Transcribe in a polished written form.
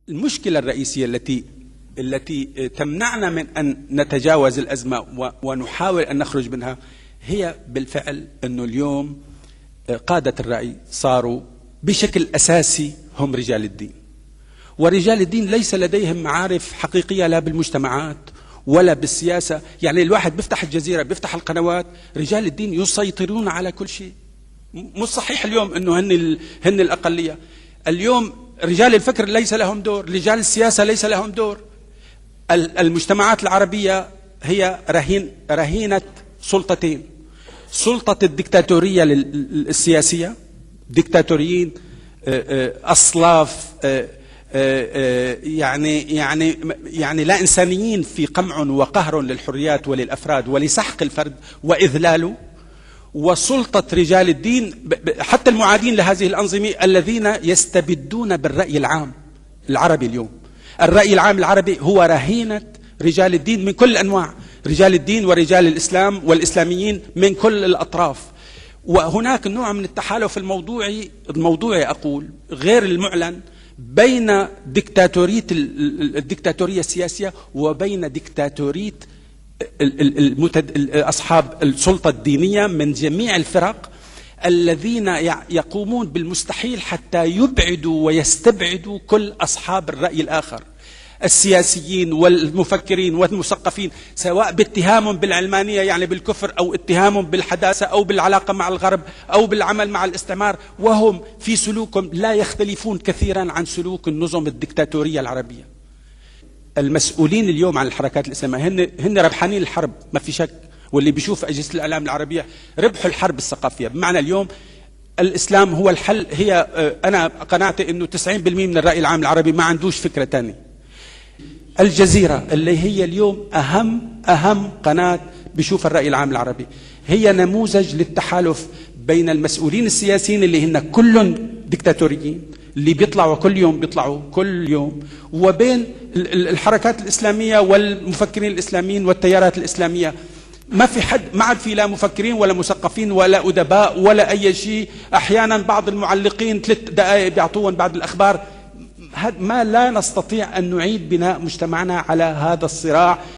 المشكلة الرئيسية التي تمنعنا من أن نتجاوز الأزمة ونحاول أن نخرج منها هي بالفعل أنه اليوم قادة الرأي صاروا بشكل أساسي هم رجال الدين، ورجال الدين ليس لديهم معارف حقيقية لا بالمجتمعات ولا بالسياسة. يعني الواحد بيفتح الجزيرة بيفتح القنوات، رجال الدين يسيطرون على كل شيء. مش صحيح اليوم أنه هن الأقلية. اليوم رجال الفكر ليس لهم دور، رجال السياسة ليس لهم دور. المجتمعات العربية هي رهينة سلطتين: سلطة الدكتاتورية السياسية، دكتاتوريين أصلاف يعني لا إنسانيين في قمع وقهر للحريات وللأفراد ولسحق الفرد وإذلاله، وسلطة رجال الدين حتى المعادين لهذه الأنظمة الذين يستبدون بالرأي العام العربي. اليوم الرأي العام العربي هو رهينة رجال الدين من كل الأنواع، رجال الدين ورجال الإسلام والإسلاميين من كل الأطراف. وهناك نوع من التحالف الموضوعي أقول غير المعلن بين الدكتاتورية السياسية وبين دكتاتورية أصحاب السلطة الدينية من جميع الفرق، الذين يقومون بالمستحيل حتى يبعدوا ويستبعدوا كل أصحاب الرأي الآخر، السياسيين والمفكرين والمثقفين، سواء باتهامهم بالعلمانية يعني بالكفر، أو اتهامهم بالحداثة، أو بالعلاقة مع الغرب، أو بالعمل مع الاستعمار، وهم في سلوكهم لا يختلفون كثيرا عن سلوك النظم الدكتاتورية العربية. المسؤولين اليوم عن الحركات الإسلامية هن ربحانين الحرب، ما في شك، واللي بيشوف أجهزة الإعلام العربية ربحوا الحرب الثقافية. بمعنى اليوم الإسلام هو الحل. أنا قناعتي أنه 90% من الرأي العام العربي ما عندوش فكرة تانية. الجزيرة اللي هي اليوم أهم قناة بيشوف الرأي العام العربي هي نموذج للتحالف بين المسؤولين السياسيين اللي هن كلهم دكتاتوريين اللي بيطلعوا كل يوم، وبين الحركات الإسلامية والمفكرين الإسلاميين والتيارات الإسلامية. ما في حد، ما عاد في لا مفكرين ولا مثقفين ولا أدباء ولا أي شيء. أحيانا بعض المعلقين 3 دقائق بيعطوهم بعد الأخبار. ما لا نستطيع أن نعيد بناء مجتمعنا على هذا الصراع